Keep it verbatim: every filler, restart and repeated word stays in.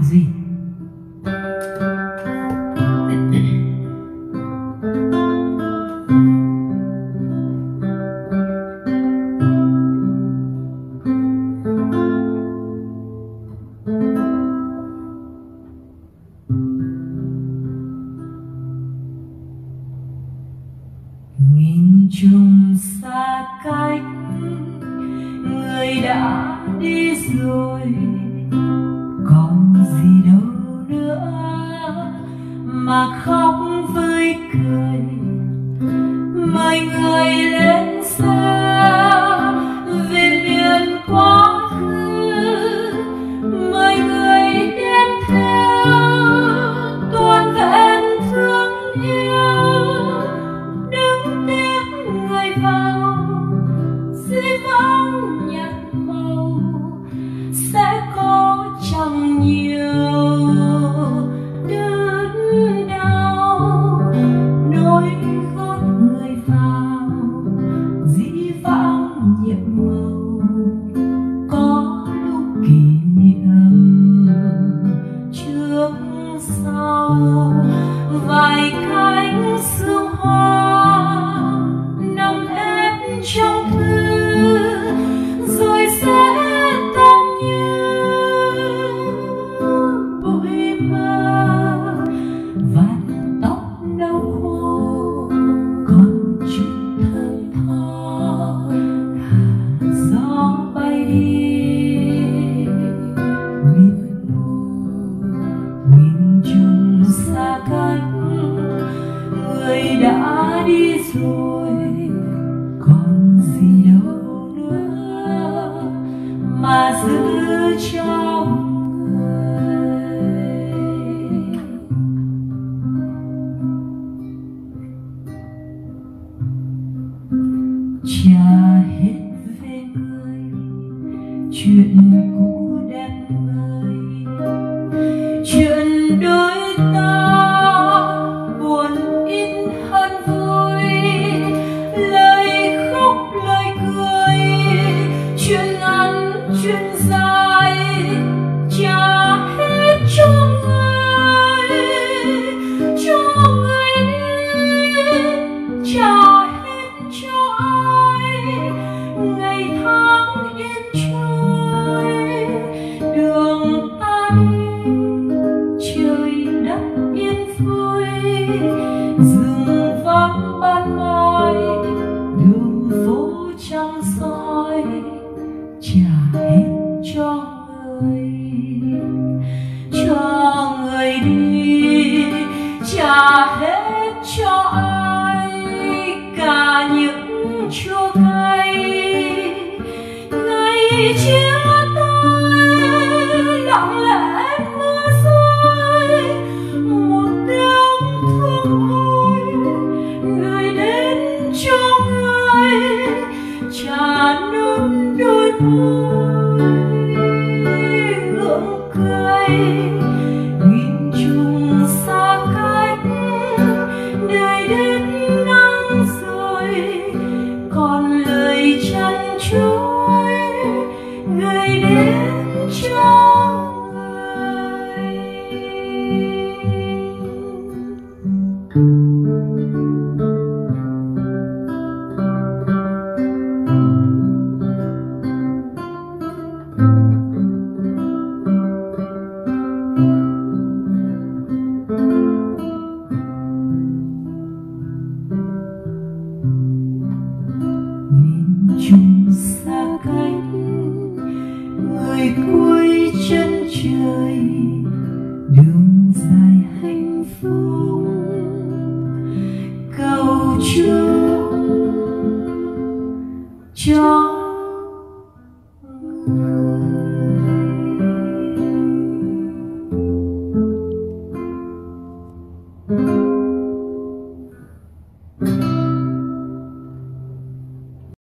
Duy. Nghìn trùng xa cách, người đã đi rồi, còn gì đâu nữa mà khóc với cười. Mời người lên xa về miền quá khứ, mời người đem theo toàn vẹn thương yêu. Đứng tiếp người vào dưới vắng nhạt màu, sẽ có chẳng nhiều đớn đau. Nối gót người vào dĩ vãng nhiệm màu, có lúc kỷ niệm trước sau. Vài cánh sương hoa nằm ép trong thư, rồi sẽ tan như bụi mơ. Vạt tóc nâu khô còn chút thơm tho, thả gió bay đi. Nghìn nghìn trùng xa cách, người đã đi rồi, còn gì đâu nữa mà giữ cho người. Trả hết về người chuyện cũ đẹp vời, chuyện đôi ta buồn ít hơn vui. Lời khóc lời cười, chuyện ngắn chuyện dài, trả hết cho người, cho người đi, trả hết cho ai. Ngày tháng yên trôi, đường ta đi, trời đất yên vui. Rừng vắng ban mai, đường phố trăng soi, trả hết cho người, cho người đi, trả hết cho ai. Cả những chua cay ngày chia tay, lặng lẽ mưa rơi một tiếng thương ôi, gửi đến cho người, trả nốt đôi môi gượng cười. Nghìn trùng xa cách, đời đến nắng rồi, còn lời chăn trôi gửi đến cho người. Nghìn trùng xa cách, người cuối chân trời.